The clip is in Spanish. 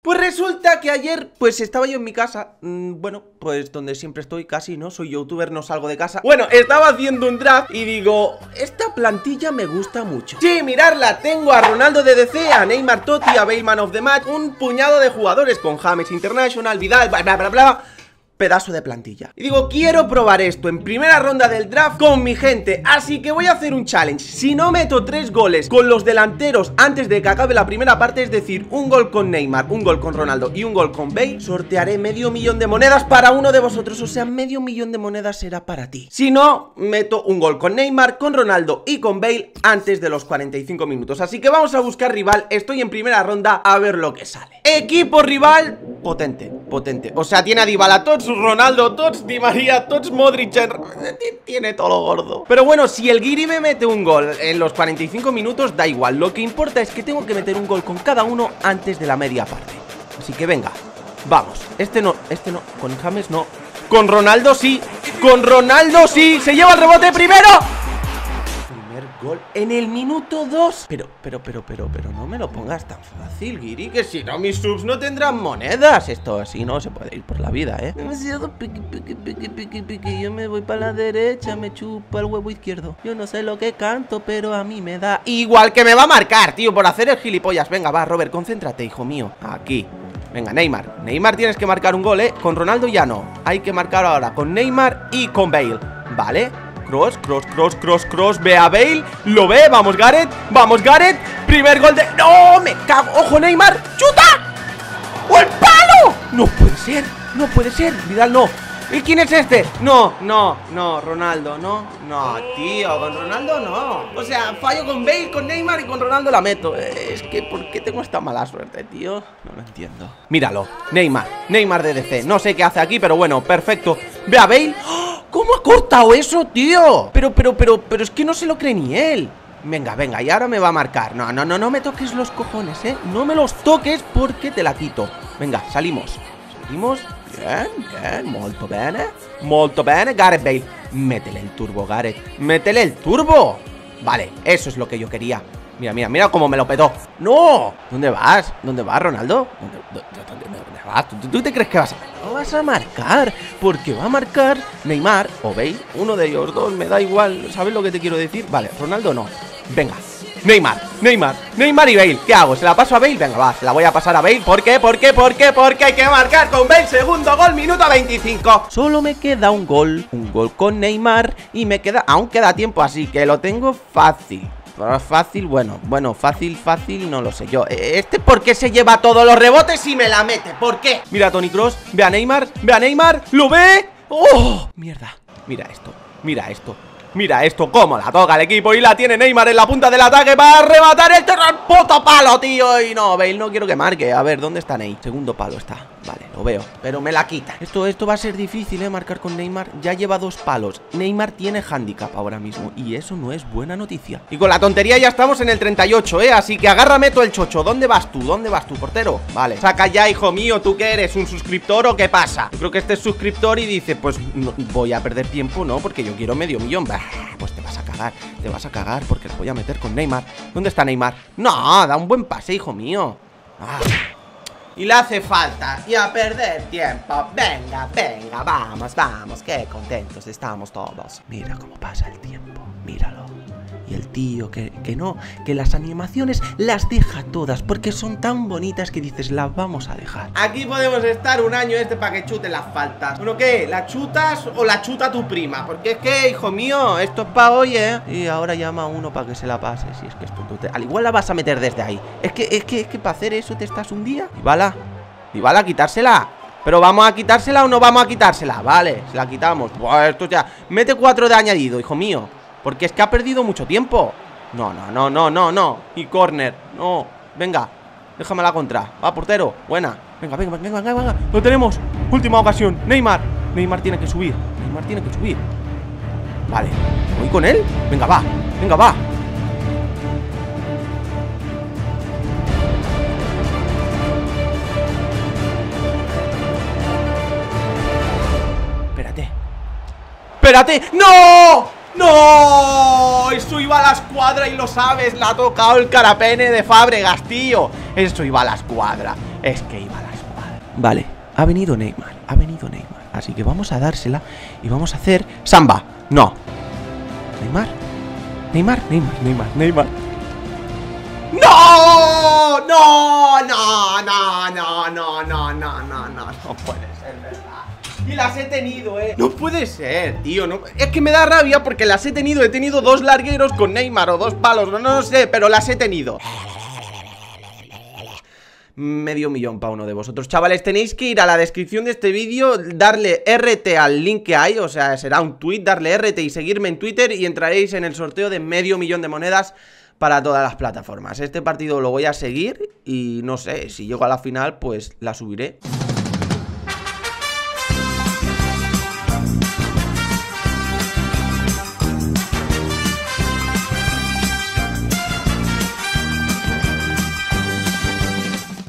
Pues resulta que ayer, pues estaba yo en mi casa, bueno, pues donde siempre estoy casi, ¿no? Soy youtuber, no salgo de casa. Bueno, estaba haciendo un draft y digo, esta plantilla me gusta mucho. Sí, miradla, tengo a Ronaldo de DC, a Neymar Totti, a Bale Man of the Match, un puñado de jugadores con James International, Vidal, bla bla bla bla. Pedazo de plantilla. Y digo, quiero probar esto en primera ronda del draft con mi gente. Así que voy a hacer un challenge. Si no meto 3 goles con los delanteros antes de que acabe la primera parte, es decir, un gol con Neymar, un gol con Ronaldo y un gol con Bale, sortearé medio millón de monedas para uno de vosotros. O sea, medio millón de monedas será para ti. Si no, meto un gol con Neymar, con Ronaldo y con Bale antes de los 45 minutos. Así que vamos a buscar rival. Estoy en primera ronda, a ver lo que sale. Equipo rival, potente, potente. O sea, tiene a Dybala Tots, Ronaldo Tots, Di María Tots, Modric, tiene todo lo gordo. Pero bueno, si el Guiri me mete un gol en los 45 minutos, da igual. Lo que importa es que tengo que meter un gol con cada uno antes de la media parte. Así que venga, vamos. Este no, con James no. Con Ronaldo sí, con Ronaldo sí. Se lleva el rebote primero. Gol en el minuto 2. Pero no me lo pongas tan fácil, Guiri, que si no mis subs no tendrán monedas. Esto así no se puede ir por la vida, Demasiado piqui. Yo me voy para la derecha, me chupa el huevo izquierdo. Yo no sé lo que canto, pero a mí me da igual, que me va a marcar, tío, por hacer el gilipollas. Venga, va, Robert, concéntrate, hijo mío. Aquí. Venga, Neymar. Neymar tienes que marcar un gol, Con Ronaldo ya no. Hay que marcar ahora con Neymar y con Bale. Vale. Cross, ve a Bale, lo ve, vamos Gareth, primer gol de... ¡No! ¡Me cago! ¡Ojo, Neymar! ¡Chuta! ¡Oh, el palo! No puede ser, Vidal no. ¿Y quién es este? No, Ronaldo, no, tío, con Ronaldo no. O sea, fallo con Bale, con Neymar y con Ronaldo la meto. Es que, ¿por qué tengo esta mala suerte, tío? No lo entiendo. Míralo, Neymar de DC, no sé qué hace aquí, pero bueno, perfecto. Ve a Bale. ¡Oh! ¿Cómo ha cortado eso, tío? Pero es que no se lo cree ni él. Venga, y ahora me va a marcar. No me toques los cojones, no me los toques porque te la quito. Venga, salimos. Bien, molto bene, Gareth Bale. Métele el turbo, Gareth. Métele el turbo. Vale, eso es lo que yo quería. Mira cómo me lo petó. ¡No! ¿Dónde vas, Ronaldo? ¿Dónde vas? ¿Tú te crees que vas a...? No vas a marcar, porque va a marcar Neymar o Bale. Uno de ellos dos, me da igual. ¿Sabes lo que te quiero decir? Vale, Ronaldo no. Venga, Neymar y Bale. ¿Qué hago? ¿Se la paso a Bale? Venga, va, se la voy a pasar a Bale. ¿Por qué? Porque hay que marcar con Bale. Segundo gol, minuto 25. Solo me queda un gol con Neymar y me queda... Aún queda tiempo, así que lo tengo fácil. Fácil, bueno, fácil, no lo sé yo. ¿Por qué se lleva todos los rebotes y me la mete? ¿Por qué? Mira a Toni Kroos, ve a Neymar, ¿lo ve? ¡Oh! Mierda, mira esto, cómo la toca el equipo y la tiene Neymar en la punta del ataque para rematar el terror, puto palo, tío. Y no, Bale, no quiero que marque. A ver, ¿dónde está Ney? Segundo palo está, vale, lo veo, pero me la quita. Esto va a ser difícil, marcar con Neymar. Ya lleva 2 palos, Neymar tiene handicap ahora mismo y eso no es buena noticia. Y con la tontería ya estamos en el 38, así que agárrame todo el chocho. ¿Dónde vas tú, portero? Vale, saca ya, hijo mío. ¿Tú qué eres, un suscriptor o qué pasa? Yo creo que este es suscriptor y dice, pues no, voy a perder tiempo, ¿no? Porque yo quiero medio millón. Bah, pues te vas a cagar porque lo voy a meter con Neymar. ¿Dónde está Neymar? No, da un buen pase, hijo mío. Y le hace falta. Y a perder tiempo. Venga, vamos. Qué contentos estamos todos. Mira cómo pasa el tiempo, míralo. Y el tío que las animaciones las deja todas porque son tan bonitas que dices, las vamos a dejar. Aquí podemos estar un año para que chute las faltas. Bueno, ¿qué? ¿La chutas o la chuta tu prima? Porque es que, hijo mío, esto es pa' hoy, Y ahora llama a uno para que se la pase. Si es que esto al igual la vas a meter desde ahí. Es que para hacer eso te estás un día. Dybala, quitársela. ¿Pero vamos a quitársela o no vamos a quitársela? Vale, se la quitamos. Buah, esto ya. Mete 4 de añadido, hijo mío. Porque es que ha perdido mucho tiempo. No. Y córner. No. Venga. Déjame la contra. Va, portero. Buena. Venga. Lo tenemos. Última ocasión. Neymar tiene que subir. Vale. ¿Voy con él? Venga, va. Espérate. ¡No! ¡No! Eso iba a la escuadra y lo sabes. La ha tocado el carapene de Fábregas, tío. Eso iba a la escuadra. Es que iba a la espada. Vale, ha venido Neymar. Así que vamos a dársela y vamos a hacer Samba. No. Neymar. ¡No! No puede ser, ¿verdad? Y las he tenido, No puede ser, tío, no. Es que me da rabia porque las he tenido. He tenido 2 largueros con Neymar o 2 palos, no sé, pero las he tenido. Medio millón para uno de vosotros. Chavales, tenéis que ir a la descripción de este vídeo, darle RT al link que hay, o sea, será un tweet, darle RT y seguirme en Twitter y entraréis en el sorteo de medio millón de monedas para todas las plataformas. Este partido lo voy a seguir y no sé, si llego a la final, pues la subiré.